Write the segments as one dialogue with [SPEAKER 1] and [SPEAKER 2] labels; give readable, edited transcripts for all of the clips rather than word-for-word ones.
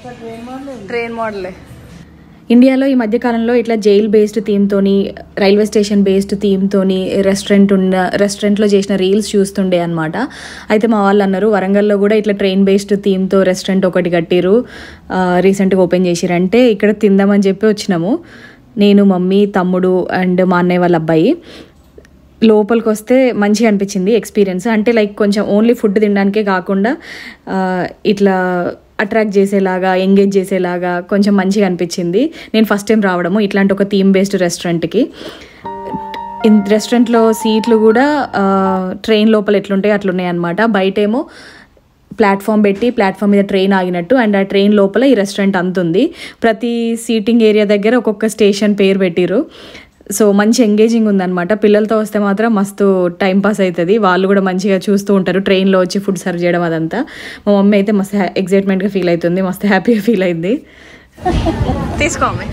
[SPEAKER 1] Train మోడలే. ఇండియాలో ఈ మధ్యకాలంలో ఇట్లా జైల్ బేస్డ్ థీమ్తోని, రైల్వే స్టేషన్ బేస్డ్ థీమ్తోని రెస్టారెంట్లో చేసిన రీల్స్ చూస్తుండే అనమాట. అయితే మా వాళ్ళు అన్నారు వరంగల్లో కూడా ఇట్లా ట్రైన్ బేస్డ్ థీమ్తో రెస్టారెంట్ ఒకటి కట్టిరు, రీసెంట్గా ఓపెన్ చేసిరంటే ఇక్కడ తిందామని చెప్పి వచ్చినాము. నేను, మమ్మీ, తమ్ముడు అండ్ మా అన్నయ్య వాళ్ళ అబ్బాయి. లోపలికి వస్తే మంచిగా అనిపించింది ఎక్స్పీరియన్స్. అంటే లైక్ కొంచెం ఓన్లీ ఫుడ్ తినడానికే కాకుండా ఇట్లా అట్రాక్ట్ చేసేలాగా, ఎంగేజ్ చేసేలాగా కొంచెం మంచిగా అనిపించింది. నేను ఫస్ట్ టైం రావడము ఇట్లాంటి ఒక థీమ్ బేస్డ్ రెస్టారెంట్కి. రెస్టారెంట్లో సీట్లు కూడా ట్రైన్ లోపల ఎట్లుంటాయి అట్లున్నాయి అనమాట. బయటేమో ప్లాట్ఫామ్ పెట్టి ప్లాట్ఫామ్ మీద ట్రైన్ ఆగినట్టు, అండ్ ఆ ట్రైన్ లోపల ఈ రెస్టారెంట్ అంతుంది. ప్రతి సీటింగ్ ఏరియా దగ్గర ఒక్కొక్క స్టేషన్ పేరు పెట్టిరు. సో మంచి ఎంగేజింగ్ ఉందన్నమాట. పిల్లలతో వస్తే మాత్రం మస్తు టైం పాస్ అవుతుంది. వాళ్ళు కూడా మంచిగా చూస్తూ ఉంటారు ట్రైన్లో వచ్చి ఫుడ్ సర్వ్ చేయడం అదంతా. మా మమ్మీ అయితే మస్తు ఎగ్జైట్మెంట్గా ఫీల్ అవుతుంది, మస్తు హ్యాపీగా ఫీల్ అయింది. తీసుకో మమ్మీ,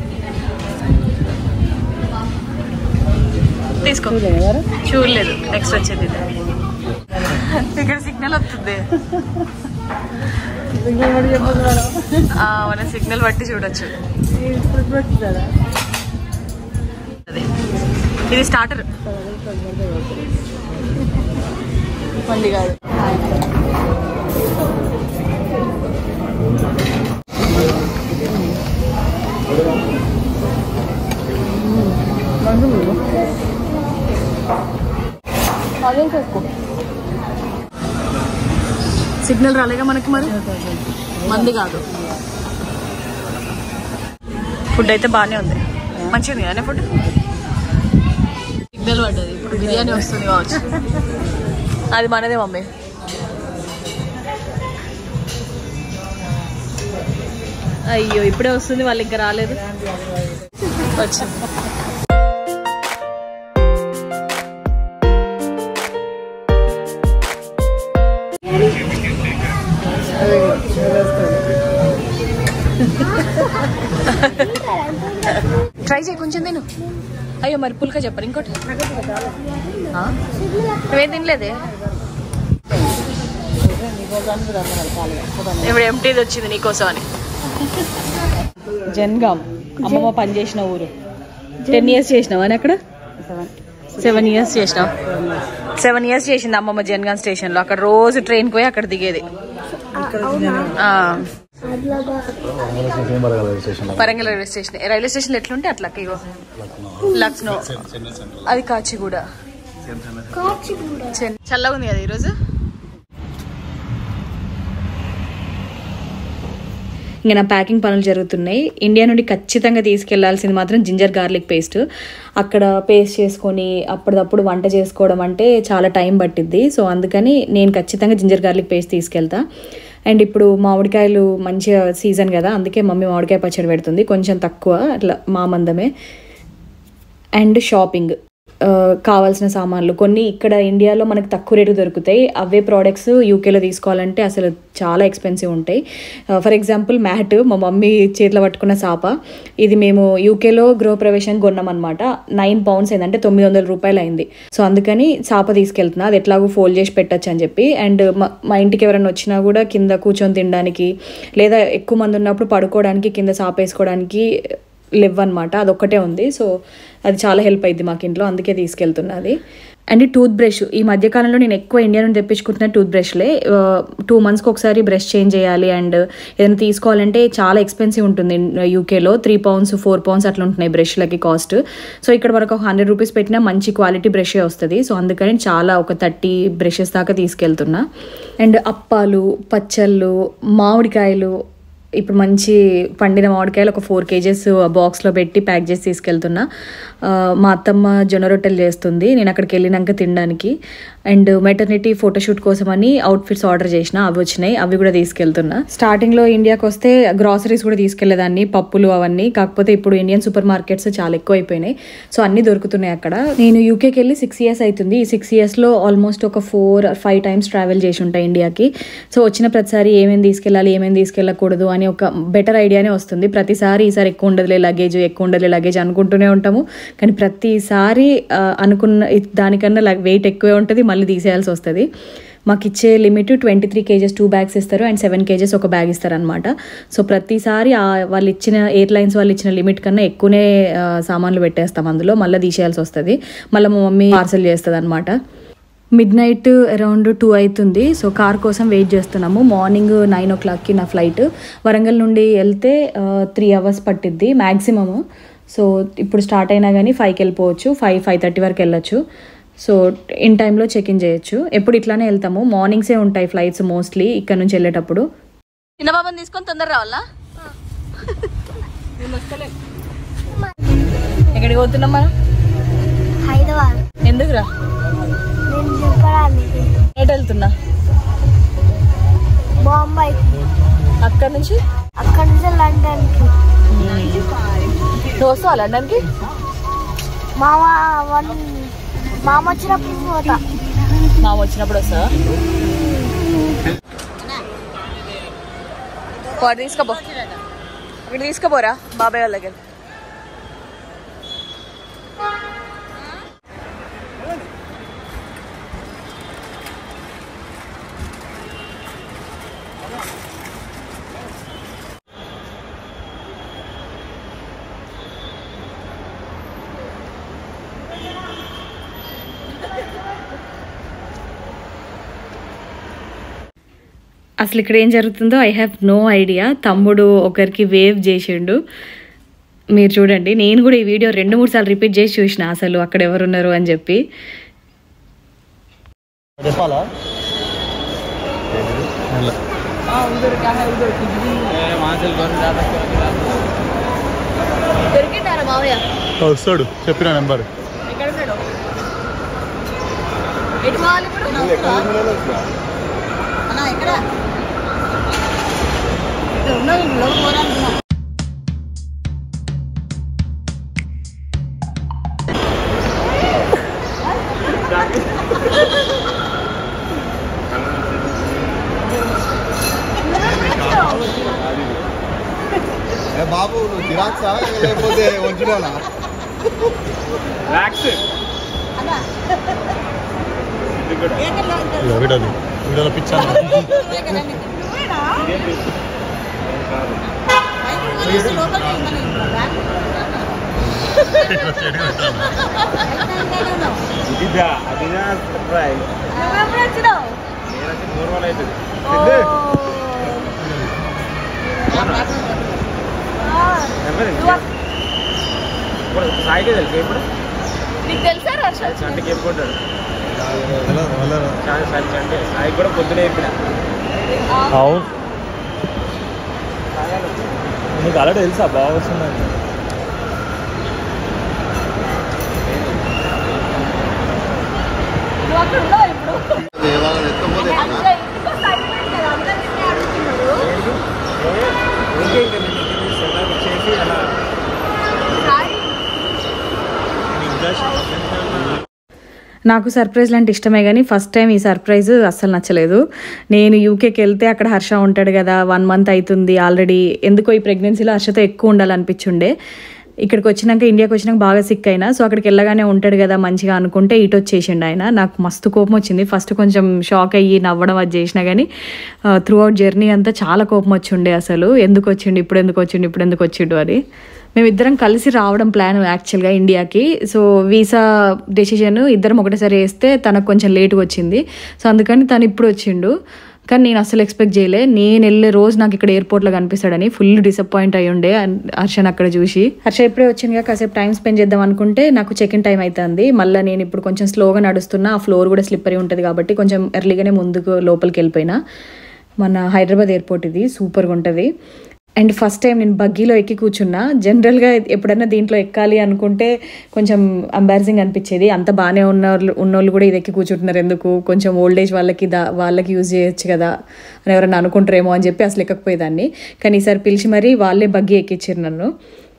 [SPEAKER 1] తీసుకో. చూడలేదు, నెక్స్ట్ వచ్చేది ఇక్కడ సిగ్నల్ వస్తుంది. మన సిగ్నల్ బట్టి చూడొచ్చు. ఇది స్టార్టర్ పండి కాదు. సిగ్నల్ రాలేగా మనకి, మరి మంది కాదు. ఫుడ్ అయితే బాగానే ఉంది, మంచిగా ఉంది కానీ ఫుడ్. సిగ్నల్ పడ్డది, ఇప్పుడు బిర్యానీ వస్తుంది కావచ్చు. అది మనదే మమ్మీ. అయ్యో ఇప్పుడే వస్తుంది, వాళ్ళు ఇంకా రాలేదు. వచ్చి ట్రై చేయి కొంచెం తిను. అయ్యో మరి పుల్కా చెప్పరు ఇంకోటి. నువ్వేం తినలేదే? ఇప్పుడు ఎంటీది వచ్చింది నీకోసం అని. జన్గాం అమ్మమ్మ పనిచేసిన ఊరు. 10 years చేసినావా అని అక్కడ? 7 years చేసినావు. 7 years చేసింది అమ్మమ్మ జన్గాం స్టేషన్లో. అక్కడ రోజు ట్రైన్కి పోయి అక్కడ దిగేది. Warangal railway station. Railway station ఎట్లుంటే అట్లా. ఇగో లక్నో, అది కాచిగూడ. చల్లగా ఉంది కదా ఈరోజు. ఇంకా నా ప్యాకింగ్ పనులు జరుగుతున్నాయి. ఇండియా నుండి ఖచ్చితంగా తీసుకెళ్లాల్సింది మాత్రం జింజర్ గార్లిక్ పేస్ట్. అక్కడ పేస్ట్ చేసుకొని అప్పటిదప్పుడు వంట చేసుకోవడం అంటే చాలా టైం పట్టిద్ది. సో అందుకని నేను ఖచ్చితంగా జింజర్ గార్లిక్ పేస్ట్ తీసుకెళ్తా. అండ్ ఇప్పుడు మామిడికాయలు మంచిగా సీజన్ కదా, అందుకే మమ్మీ మామిడికాయ పచ్చడి పెడుతుంది, కొంచెం తక్కువ అట్లా మా మందమే. అండ్ షాపింగ్ కావాల్సిన సామాన్లు కొన్ని ఇక్కడ ఇండియాలో మనకు తక్కువ రేటు దొరుకుతాయి. అవే ప్రోడక్ట్స్ యూకేలో తీసుకోవాలంటే అసలు చాలా ఎక్స్పెన్సివ్ ఉంటాయి. ఫర్ ఎగ్జాంపుల్ మ్యాట్, మా మమ్మీ చేతిలో పట్టుకున్న సాప, ఇది మేము యూకేలో గృహప్రవేశం కొన్నామన్నమాట. 9 pounds అయిందంటే 900 రూపాయలు అయింది. సో అందుకని సాప తీసుకెళ్తున్నా, అది ఎట్లాగో ఫోల్డ్ చేసి పెట్టచ్చు అని చెప్పి. అండ్ మా ఇంటికి ఎవరైనా వచ్చినా కూడా కింద కూర్చొని తినడానికి, లేదా ఎక్కువ మంది ఉన్నప్పుడు పడుకోవడానికి కింద సాప వేసుకోవడానికి లేవన్నమాట, అదొక్కటే ఉంది. సో అది చాలా హెల్ప్ అయింది మాకు ఇంట్లో, అందుకే తీసుకెళ్తున్నది. అండ్ టూత్ బ్రష్ ఈ మధ్యకాలంలో నేను ఎక్కువ ఇండియా నుండి తెప్పించుకుంటున్న టూత్ బ్రష్లే. 2 monthsకి ఒకసారి బ్రష్ చేంజ్ చేయాలి. అండ్ ఏదైనా తీసుకోవాలంటే చాలా ఎక్స్పెన్సివ్ ఉంటుంది యూకేలో. 3 pounds 4 pounds అట్లా ఉంటున్నాయి బ్రష్లకి కాస్ట్. సో ఇక్కడ వరకు 100 రూపీస్ పెట్టినా మంచి క్వాలిటీ బ్రషే వస్తుంది. సో అందుకని చాలా ఒక 30 బ్రషెస్ దాకా తీసుకెళ్తున్నా. అండ్ అప్పాలు, పచ్చళ్ళు, మామిడికాయలు, ఇప్పుడు మంచి పండిన మామిడికాయలు ఒక 4 kgs బాక్స్లో పెట్టి ప్యాక్ చేసి తీసుకెళ్తున్నా. మా అత్తమ్మ జొన్న రొట్టెలు చేస్తుంది, నేను అక్కడికి వెళ్ళినాక తినడానికి. అండ్ మెటర్నిటీ ఫోటోషూట్ కోసమని అవుట్ఫిట్స్ ఆర్డర్ చేసిన, అవి వచ్చినాయి, అవి కూడా తీసుకెళ్తున్నా. స్టార్టింగ్లో ఇండియాకి వస్తే గ్రాసరీస్ కూడా తీసుకెళ్లేదాన్ని, పప్పులు అవన్నీ. కాకపోతే ఇప్పుడు ఇండియన్ సూపర్ మార్కెట్స్ చాలా ఎక్కువ అయిపోయినాయి, సో అన్నీ దొరుకుతున్నాయి అక్కడ. నేను యూకేకి వెళ్ళి 6 years అవుతుంది. ఈ 6 yearsలో ఆల్మోస్ట్ ఒక 4 or 5 times ట్రావెల్ చేసి ఉంటాయి ఇండియాకి. సో వచ్చిన ప్రతిసారి ఏమేమి తీసుకెళ్ళాలి, ఏమేమి తీసుకెళ్ళకూడదు అని ఒక బెటర్ ఐడియానే వస్తుంది. ప్రతిసారి ఈసారి ఎక్కువ ఉండదులే లగేజ్ అనుకుంటూనే ఉంటాము, కానీ ప్రతిసారి అనుకున్న దానికన్నా వెయిట్ ఎక్కువే ఉంటుంది, మళ్ళీ తీసేయాల్సి వస్తుంది. మాకు ఇచ్చే లిమిట్ 23 kgs 2 bags ఇస్తారు అండ్ 7 kgs ఒక బ్యాగ్ ఇస్తారు అనమాట. సో ప్రతిసారి వాళ్ళు ఇచ్చిన ఎయిర్లైన్స్ వాళ్ళు ఇచ్చిన లిమిట్ కన్నా ఎక్కువనే సామాన్లు పెట్టేస్తాం అందులో, మళ్ళీ తీసేయాల్సి వస్తుంది. మళ్ళీ మా మమ్మీ పార్సల్ చేస్తుంది అనమాట. మిడ్నైట్ అరౌండ్ 2 అవుతుంది. సో కార్ కోసం వెయిట్ చేస్తున్నాము. మార్నింగ్ 9 o'clockకి నా ఫ్లైట్. వరంగల్ నుండి వెళ్తే 3 hours పట్టిద్ది మ్యాక్సిమము. సో ఇప్పుడు స్టార్ట్ అయినా కానీ 5కి వెళ్ళిపోవచ్చు, 5:30 వరకు వెళ్ళొచ్చు. సో ఇన్ టైంలో చెక్ ఇన్ చేయొచ్చు. ఎప్పుడు ఇట్లానే వెళ్తాము, మార్నింగ్సే ఉంటాయి ఫ్లైట్స్ మోస్ట్లీ ఇక్కడ నుంచి వెళ్ళేటప్పుడు. చిన్న బాబాని తీసుకొని తొందర రావాలా? ఎక్కడికి పోతున్నాం మనం?
[SPEAKER 2] హైదరాబాద్.
[SPEAKER 1] ఎందుకురా? ఎటు వెళ్తున్నా?
[SPEAKER 2] బాంబే.
[SPEAKER 1] అక్కడ నుంచి
[SPEAKER 2] లండన్ కి.
[SPEAKER 1] నువ్వు వస్తావా లండన్ కి?
[SPEAKER 2] మామ వచ్చినప్పుడు పోతా.
[SPEAKER 1] మామ వచ్చినప్పుడు వస్తావా? తీసుకపో, అక్కడ తీసుకుపోరా బాబాయ్ వాళ్ళ దగ్గర. అసలు ఇక్కడ ఏం జరుగుతుందో ఐ హ్యావ్ నో ఐడియా. తమ్ముడు ఒకరికి వేవ్ చేసిండు, మీరు చూడండి. నేను కూడా ఈ వీడియో 2-3 సార్లు రిపీట్ చేసి చూసిన అసలు అక్కడ ఎవరున్నారు అని చెప్పి.
[SPEAKER 3] వస్తాడు, చెప్పిన నెంబర్. బాబు నువ్వు జిరాక్సా లేకపోతే ఒరిజినలా? వీడియోలో పిచ్చాను.
[SPEAKER 4] సాయికే తెలుసు ఇప్పుడు
[SPEAKER 1] నీకు తెలుసా
[SPEAKER 4] సంటకి చెప్పుకుంటాడు. అంటే సాయి కూడా పొద్దున చెప్పిన. అవును, నీకు ఆల్రెడీ తెలుసా బాగా వస్తుందని.
[SPEAKER 1] నాకు సర్ప్రైజ్ లాంటి ఇష్టమే కానీ ఫస్ట్ టైం ఈ సర్ప్రైజ్ అస్సలు నచ్చలేదు. నేను యూకేకి వెళ్తే అక్కడ హర్ష ఉంటాడు కదా, 1 month అవుతుంది ఆల్రెడీ. ఎందుకో ఈ ప్రెగ్నెన్సీలో హర్షతో ఎక్కువ ఉండాలనిపించుండే. ఇక్కడికి వచ్చినాక, ఇండియాకి వచ్చినాక బాగా సిక్ అయినా. సో అక్కడికి వెళ్ళగానే ఉంటాడు కదా మంచిగా అనుకుంటే ఇటు వచ్చేసిండు ఆయన. నాకు మస్తు కోపం వచ్చింది. ఫస్ట్ కొంచెం షాక్ అయ్యి నవ్వడం అది చేసినా కానీ త్రూ అవుట్ జర్నీ అంతా చాలా కోపం వచ్చిండే. అసలు ఎందుకు వచ్చిండు, ఇప్పుడు ఎందుకు వచ్చిండు అని. మేమిద్దరం కలిసి రావడం ప్లాన్ యాక్చువల్గా ఇండియాకి. సో వీసా డెసిషన్ ఇద్దరం ఒకటేసారి వేస్తే తనకు కొంచెం లేట్గా వచ్చింది. సో అందుకని తను ఇప్పుడు వచ్చిండు. కానీ నేను అసలు ఎక్స్పెక్ట్ చేయలే. నేను వెళ్ళే రోజు నాకు ఇక్కడ ఎయిర్పోర్ట్లో కనిపిస్తాడని ఫుల్ డిసప్పాయింట్ అయ్యి ఉండే హర్షని అక్కడ చూసి. హర్ష ఇప్పుడే వచ్చిందిగా, కాసేపు టైం స్పెండ్ చేద్దాం అనుకుంటే నాకు చెక్ ఇన్ టైం అవుతుంది. మళ్ళీ నేను ఇప్పుడు కొంచెం స్లోగా నడుస్తున్నా. ఆ ఫ్లోర్ కూడా స్లిప్పరీ ఉంటుంది కాబట్టి కొంచెం ఎర్లీగానే ముందుకు లోపలికి వెళ్ళిపోయినా. మన హైదరాబాద్ ఎయిర్పోర్ట్ ఇది, సూపర్గా ఉంటుంది. అండ్ ఫస్ట్ టైం నేను బగ్గీలో ఎక్కి కూర్చున్నా. జనరల్గా ఎప్పుడైనా దీంట్లో ఎక్కాలి అనుకుంటే కొంచెం ఎంబారసింగ్ అనిపించేది. అంత బాగానే ఉన్నోళ్ళు కూడా ఇది ఎక్కి కూర్చుంటున్నారు ఎందుకు, కొంచెం ఓల్డ్ ఏజ్ వాళ్ళకి యూజ్ చేయొచ్చు కదా అని ఎవరైనా అనుకుంటారేమో అని చెప్పి అసలు ఎక్కకపోయేదాన్ని. కానీ ఈసారి పిలిచి మరీ వాళ్ళే బగ్గీ ఎక్కించారు నన్ను.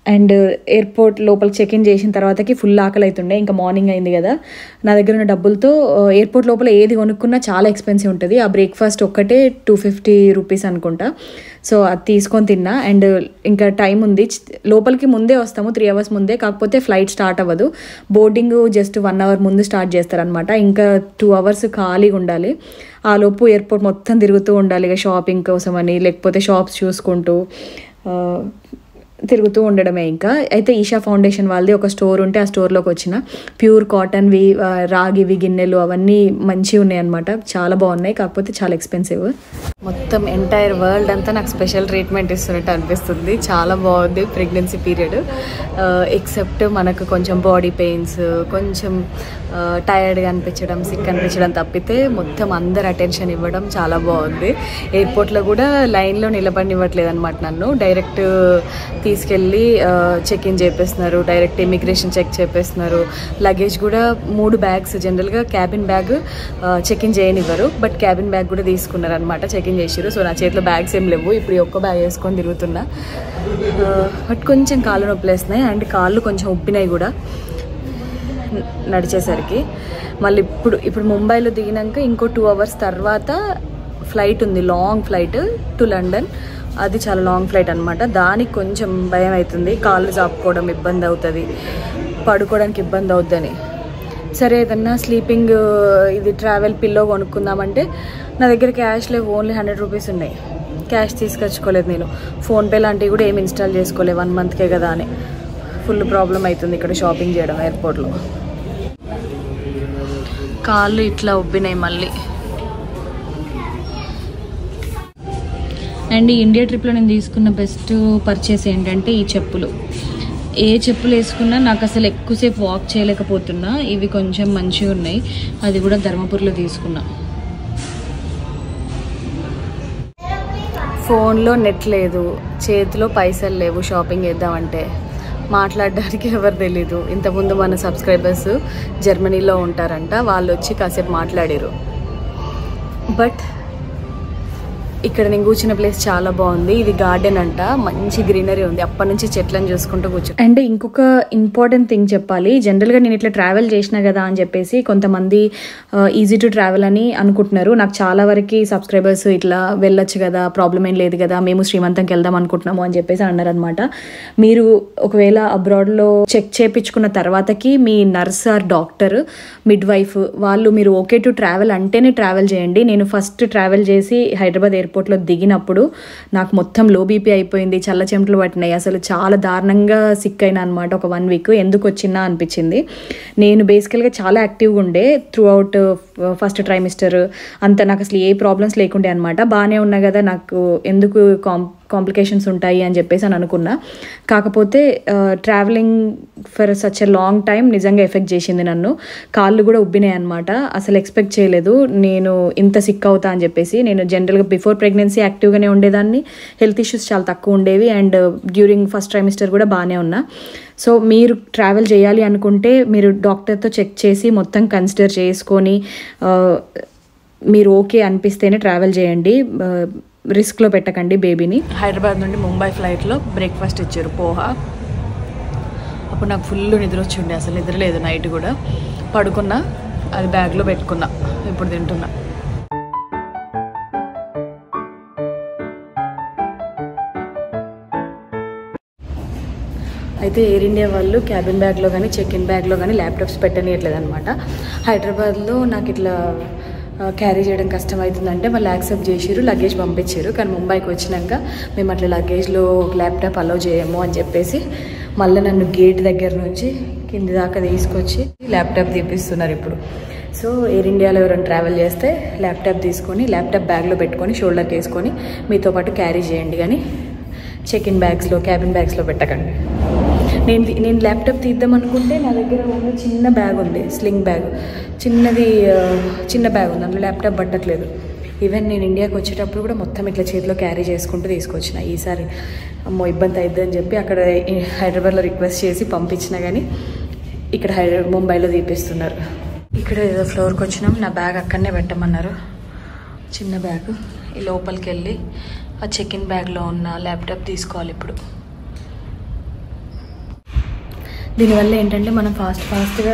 [SPEAKER 1] అండ్ ఎయిర్పోర్ట్ లోపలికి చెక్ ఇన్ చేసిన తర్వాతకి ఫుల్ ఆకలి అవుతుండే, ఇంకా మార్నింగ్ అయింది కదా. నా దగ్గర ఉన్న డబ్బులతో ఎయిర్పోర్ట్ లోపల ఏది కొనుక్కున్నా చాలా ఎక్స్పెన్సివ్ ఉంటుంది. ఆ బ్రేక్ఫాస్ట్ ఒక్కటే 250 రూపీస్ అనుకుంటా. సో అది తీసుకొని తిన్నా. అండ్ ఇంకా టైం ఉంది, లోపలికి ముందే వస్తాము, 3 hours ముందే. కాకపోతే ఫ్లైట్ స్టార్ట్ అవ్వదు, బోర్డింగ్ జస్ట్ 1 hour ముందు స్టార్ట్ చేస్తారనమాట. ఇంకా 2 hours ఖాళీగా ఉండాలి. ఆ లోపు ఎయిర్పోర్ట్ మొత్తం తిరుగుతూ ఉండాలి ఇక షాపింగ్ కోసం అని, లేకపోతే షాప్స్ చూసుకుంటూ తిరుగుతూ ఉండడమే. ఇంకా అయితే ఈషా ఫౌండేషన్ వాళ్ళది ఒక స్టోర్ ఉంటే ఆ స్టోర్లోకి వచ్చిన. ప్యూర్ కాటన్వి, రాగివి గిన్నెలు అవన్నీ మంచిగా ఉన్నాయి అనమాట, చాలా బాగున్నాయి. కాకపోతే చాలా ఎక్స్పెన్సివ్. మొత్తం ఎంటైర్ వరల్డ్ అంతా నాకు స్పెషల్ ట్రీట్మెంట్ ఇస్తున్నట్టు అనిపిస్తుంది. చాలా బాగుంది ప్రెగ్నెన్సీ పీరియడ్. ఎక్సెప్ట్ మనకు కొంచెం బాడీ పెయిన్స్, కొంచెం టైర్డ్గా అనిపించడం, సిక్ అనిపించడం తప్పితే మొత్తం అందరు అటెన్షన్ ఇవ్వడం చాలా బాగుంది. ఎయిర్పోర్ట్లో కూడా లైన్లో నిలబడినివ్వట్లేదు అనమాట, నన్ను డైరెక్ట్ తీసుకెళ్ళి చెక్ ఇన్ చేపిస్తున్నారు, డైరెక్ట్ ఇమిగ్రేషన్ చెక్ చేపిస్తున్నారు. లగేజ్ కూడా 3 bags, జనరల్గా క్యాబిన్ బ్యాగ్ చెక్ ఇన్ చేయనివ్వరు, బట్ క్యాబిన్ బ్యాగ్ కూడా తీసుకున్నారు అనమాట, చెక్ ఇన్ చేసారు. సో నా చేతిలో బ్యాగ్స్ ఏం లేవు, ఇప్పుడు ఒక్క బ్యాగ్ వేసుకొని తిరుగుతున్నా. బట్ కొంచెం కాళ్ళు నొప్పులేస్తున్నాయి అండ్ కాళ్ళు కొంచెం ఉప్పినాయి కూడా నడిచేసరికి. మళ్ళీ ఇప్పుడు ముంబైలో దిగినాక ఇంకో 2 hours తర్వాత ఫ్లైట్ ఉంది, లాంగ్ ఫ్లైట్ టు లండన్. అది చాలా లాంగ్ ఫ్లైట్ అనమాట, దానికి కొంచెం భయం అవుతుంది. కాళ్ళు చాపుకోవడం ఇబ్బంది అవుతుంది, పడుకోవడానికి ఇబ్బంది అవుతుందని. సరే ఏదన్నా స్లీపింగ్ ఇది ట్రావెల్ పిల్లో కొనుక్కుందామంటే నా దగ్గర క్యాష్ లేవు, ఓన్లీ 100 రూపీస్ ఉన్నాయి. క్యాష్ తీసుకొచ్చుకోలేదు నేను, ఫోన్పే లాంటివి కూడా ఏమి ఇన్స్టాల్ చేసుకోలేదు, 1 monthకే కదా అని. ఫుల్ ప్రాబ్లం అవుతుంది ఇక్కడ షాపింగ్ చేయడం ఎయిర్పోర్ట్లో. కాళ్ళు ఇట్లా ఉబ్బినాయి మళ్ళీ. అండ్ ఈ ఇండియా ట్రిప్లో నేను తీసుకున్న బెస్ట్ పర్చేస్ ఏంటంటే ఈ చెప్పులు. ఏ చెప్పులు వేసుకున్నా నాకు అసలు ఎక్కువసేపు వాక్ చేయలేకపోతున్నా. ఇవి కొంచెం మంచిగా ఉన్నాయి, అది కూడా ధర్మపురిలో తీసుకున్నా. ఫోన్లో నెట్ లేదు, చేతిలో పైసలు లేవు, షాపింగ్ చేద్దామంటే మాట్లాడడానికి ఎవరు తెలీదు. ఇంతకుముందు మన సబ్స్క్రైబర్స్ జర్మనీలో ఉంటారంట, వాళ్ళు వచ్చి కాసేపు మాట్లాడారు. బట్ ఇక్కడ నేను కూర్చున్న ప్లేస్ చాలా బాగుంది. ఇది గార్డెన్ అంట, మంచి గ్రీనరీ ఉంది, అప్పటి నుంచి చెట్లను చూసుకుంటూ కూర్చో. అండ్ ఇంకొక ఇంపార్టెంట్ థింగ్ చెప్పాలి, జనరల్గా నేను ఇట్లా ట్రావెల్ చేసినా కదా అని చెప్పేసి కొంతమంది ఈజీ టు ట్రావెల్ అని అనుకుంటున్నారు. నాకు చాలా వరకు సబ్స్క్రైబర్స్ ఇట్లా వెళ్ళొచ్చు కదా, ప్రాబ్లం ఏం లేదు కదా, మేము శ్రీమంతంకి వెళ్దాం అనుకుంటున్నాము అని చెప్పేసి అన్నారనమాట. మీరు ఒకవేళ అబ్రాడ్లో చెక్ చేయించుకున్న తర్వాతకి మీ nurse or doctor, midwife వాళ్ళు మీరు ఓకే టు ట్రావెల్ అంటేనే ట్రావెల్ చేయండి. నేను ఫస్ట్ ట్రావెల్ చేసి హైదరాబాద్ ఎయిర్పోర్ట్లో దిగినప్పుడు నాకు మొత్తం లో బీపీ అయిపోయింది, చల్ల చెమటలు పట్టినాయి, అసలు చాలా దారుణంగా సిక్ అయినా అనమాట. ఒక 1 week ఎందుకు వచ్చినా అనిపించింది. నేను బేసికల్గా చాలా యాక్టివ్గా ఉండే త్రూ అవుట్ ఫస్ట్ ట్రైమిస్టర్ అంతా, నాకు అసలు ఏ ప్రాబ్లమ్స్ లేకుండే అనమాట. బాగానే ఉన్నా కదా, నాకు ఎందుకు కాంప్లికేషన్స్ ఉంటాయి అని చెప్పేసి అని అనుకున్నా. కాకపోతే travelling for such a long time నిజంగా ఎఫెక్ట్ చేసింది నన్ను. కాళ్ళు కూడా ఉబ్బినాయి అనమాట, అసలు ఎక్స్పెక్ట్ చేయలేదు నేను ఇంత సిక్ అవుతా అని చెప్పేసి. నేను జనరల్గా బిఫోర్ ప్రెగ్నెన్సీ యాక్టివ్గానే ఉండేదాన్ని, హెల్త్ ఇష్యూస్ చాలా తక్కువ ఉండేవి, అండ్ డ్యూరింగ్ ఫస్ట్ ట్రైమిస్టర్ కూడా బాగానే ఉన్నా. సో మీరు ట్రావెల్ చేయాలి అనుకుంటే మీరు డాక్టర్తో చెక్ చేసి మొత్తం కన్సిడర్ చేసుకొని మీరు ఓకే అనిపిస్తేనే ట్రావెల్ చేయండి, రిస్క్లో పెట్టకండి బేబీని. హైదరాబాద్ నుండి ముంబై ఫ్లైట్లో బ్రేక్ఫాస్ట్ ఇచ్చారు, పోహా. అప్పుడు నాకు ఫుల్ నిద్ర వచ్చి ఉండే, అసలు నిద్ర లేదు, నైట్ కూడా పడుకున్నా, అది బ్యాగ్లో పెట్టుకున్నా, ఇప్పుడు తింటున్నా. అయితే ఎయిర్ ఇండియా వాళ్ళు క్యాబిన్ బ్యాగ్లో కానీ చెక్ ఇన్ బ్యాగ్లో కానీ ల్యాప్టాప్స్ పెట్టనియట్లేదు అనమాట. హైదరాబాద్లో నాకు ఇట్లా క్యారీ చేయడం కష్టం అవుతుందంటే వాళ్ళు యాక్సెప్ట్ చేసిరు, లగేజ్ పంపించారు. కానీ ముంబైకి వచ్చినాక మేము అట్లా లగేజ్లో ల్యాప్టాప్ అలౌ చేయము అని చెప్పేసి మళ్ళీ నన్ను గేట్ దగ్గర నుంచి కింది దాకా తీసుకొచ్చి ల్యాప్టాప్ తీపిస్తున్నారు ఇప్పుడు. సో ఎయిర్ ఇండియాలో ఎవరైనా ట్రావెల్ చేస్తే ల్యాప్టాప్ తీసుకొని ల్యాప్టాప్ బ్యాగ్లో పెట్టుకొని షోల్డర్కి వేసుకొని మీతో పాటు క్యారీ చేయండి, కానీ చెక్ ఇన్ బ్యాగ్స్లో క్యాబిన్ బ్యాగ్స్లో పెట్టకండి. నేను ల్యాప్టాప్ తీద్దాం అనుకుంటే నా దగ్గర ఉన్న చిన్న బ్యాగ్ ఉంది, స్లింగ్ బ్యాగ్, చిన్న బ్యాగ్ ఉంది, అందులో ల్యాప్టాప్ పట్టట్లేదు. ఈవెన్ నేను ఇండియాకి వచ్చేటప్పుడు కూడా మొత్తం ఇట్లా చేతిలో క్యారీ చేసుకుంటూ తీసుకొచ్చిన. ఈసారి అమ్మో ఇబ్బంది అవుతుంది అని చెప్పి అక్కడ హైదరాబాద్లో రిక్వెస్ట్ చేసి పంపించిన, కానీ ఇక్కడ ముంబైలో తీపిస్తున్నారు. ఇక్కడ ఏదో ఫ్లోర్కి వచ్చినాం, నా బ్యాగ్ అక్కడనే పెట్టమన్నారు, చిన్న బ్యాగ్. ఈ లోపలికి వెళ్ళి ఆ చెక్ ఇన్ బ్యాగ్లో ఉన్న ల్యాప్టాప్ తీసుకోవాలి ఇప్పుడు. దీనివల్ల ఏంటంటే మనం ఫాస్ట్గా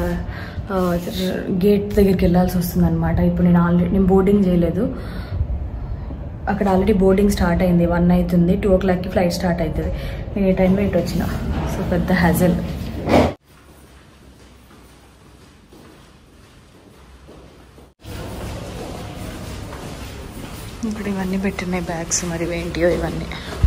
[SPEAKER 1] గేట్ దగ్గరికి వెళ్ళాల్సి వస్తుంది అనమాట. ఇప్పుడు నేను బోర్డింగ్ చేయలేదు, అక్కడ ఆల్రెడీ బోర్డింగ్ స్టార్ట్ అయింది. 1 అవుతుంది, 2 o'clockకి ఫ్లైట్ స్టార్ట్ అవుతుంది. నేను ఈ టైంలో ఇటు వచ్చిన. సో పెద్ద హ్యాజల్. ఇప్పుడు ఇవన్నీ పెట్టినాయి బ్యాగ్స్, మరి ఏంటియో ఇవన్నీ.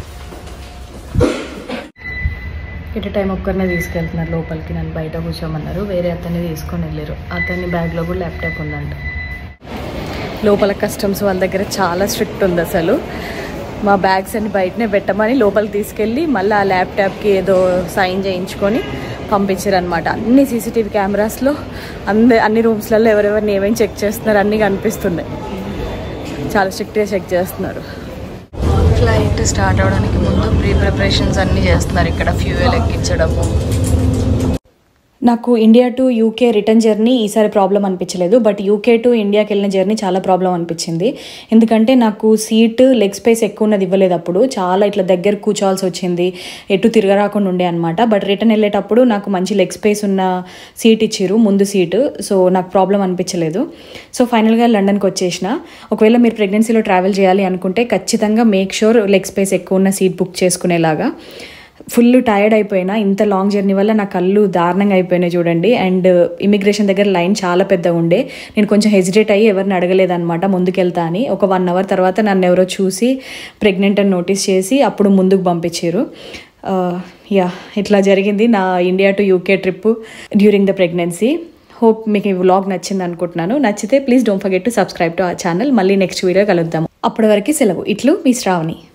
[SPEAKER 1] ఇటు టైం ఒక్కరినే తీసుకెళ్తున్నారు లోపలికి, నన్ను బయట కూర్చోమన్నారు. వేరే అతన్ని తీసుకొని వెళ్ళారు. అతన్ని బ్యాగ్లో కూడా ల్యాప్టాప్ ఉందంట. లోపల కస్టమ్స్ వాళ్ళ దగ్గర చాలా స్ట్రిక్ట్ ఉంది అసలు. మా బ్యాగ్స్ అన్ని బయటనే పెట్టమని లోపలికి తీసుకెళ్ళి మళ్ళీ ఆ ల్యాప్టాప్కి ఏదో సైన్ చేయించుకొని పంపించారు అనమాట. అన్ని సీసీటీవీ కెమెరాస్లో అన్ని రూమ్స్లలో ఎవరెవరిని ఏమేమి చెక్ చేస్తున్నారు అన్నీ కనిపిస్తున్నాయి. చాలా స్ట్రిక్ట్గా చెక్ చేస్తున్నారు. ఫ్లైట్ స్టార్ట్ అవడానికి ముందు ప్రిపరేషన్స్ అన్నీ చేస్తున్నారు ఇక్కడ. ఫ్యూయల్ ఎక్కించడము. నాకు India to UK return journey ఈసారి ప్రాబ్లం అనిపించలేదు, బట్ యూకే టు ఇండియాకి వెళ్ళిన జర్నీ చాలా ప్రాబ్లం అనిపించింది. ఎందుకంటే నాకు సీట్ లెగ్ స్పేస్ ఎక్కువ ఉన్నది ఇవ్వలేదు. అప్పుడు చాలా ఇట్లా దగ్గర కూర్చోవాల్సి వచ్చింది, ఎటు తిరగరాకుండా ఉండే అనమాట. బట్ రిటర్న్ వెళ్ళేటప్పుడు నాకు మంచి లెగ్ స్పేస్ ఉన్న సీట్ ఇచ్చిర్రు, ముందు సీటు. సో నాకు ప్రాబ్లం అనిపించలేదు. సో ఫైనల్గా లండన్కి వచ్చేసిన. ఒకవేళ మీరు ప్రెగ్నెన్సీలో ట్రావెల్ చేయాలి అనుకుంటే ఖచ్చితంగా మేక్ షూర్ లెగ్ స్పేస్ ఎక్కువ ఉన్న సీట్ బుక్ చేసుకునేలాగా. ఫుల్ టైర్డ్ అయిపోయినా, ఇంత లాంగ్ జర్నీ వల్ల నా కళ్ళు దారుణంగా అయిపోయినాయి చూడండి. అండ్ ఇమిగ్రేషన్ దగ్గర లైన్ చాలా పెద్ద ఉండే. నేను కొంచెం హెజిటేట్ అయ్యి ఎవరిని అడగలేదన్నమాట ముందుకెళ్తా అని. ఒక 1 hour తర్వాత నన్ను ఎవరో చూసి ప్రెగ్నెంట్ అని నోటీస్ చేసి అప్పుడు ముందుకు పంపించారు. ఇట్లా జరిగింది నా India to UK trip during the pregnancy. Hope మీకు ఈ వ్లాగ్ నచ్చింది అనుకుంటున్నాను. నచ్చితే please don't forget to subscribe to our channel. మళ్ళీ నెక్స్ట్ వీడియో కలుద్దాము. అప్పటి వరకు సెలవు. ఇట్లు మీ శ్రావణి.